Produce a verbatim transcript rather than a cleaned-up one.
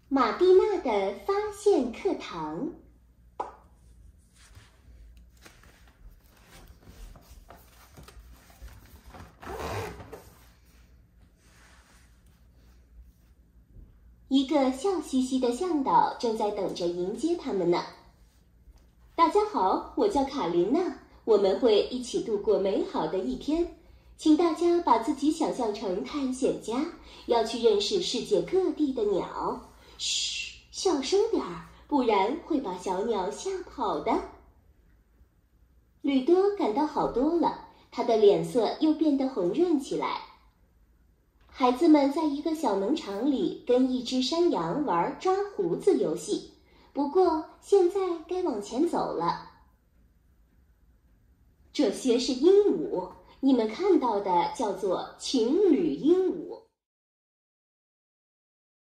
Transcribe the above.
玛蒂娜的发现课堂。一个笑嘻嘻的向导正在等着迎接他们呢。大家好，我叫卡琳娜，我们会一起度过美好的一天。请大家把自己想象成探险家，要去认识世界各地的鸟。嘘，小声点儿，不然会把小鸟吓跑的。吕多感到好多了，他的脸色又变得红润起来。孩子们在一个小农场里跟一只山羊玩抓胡子游戏，不过现在该往前走了。这些是鹦鹉，你们看到的叫做情侣鹦鹉。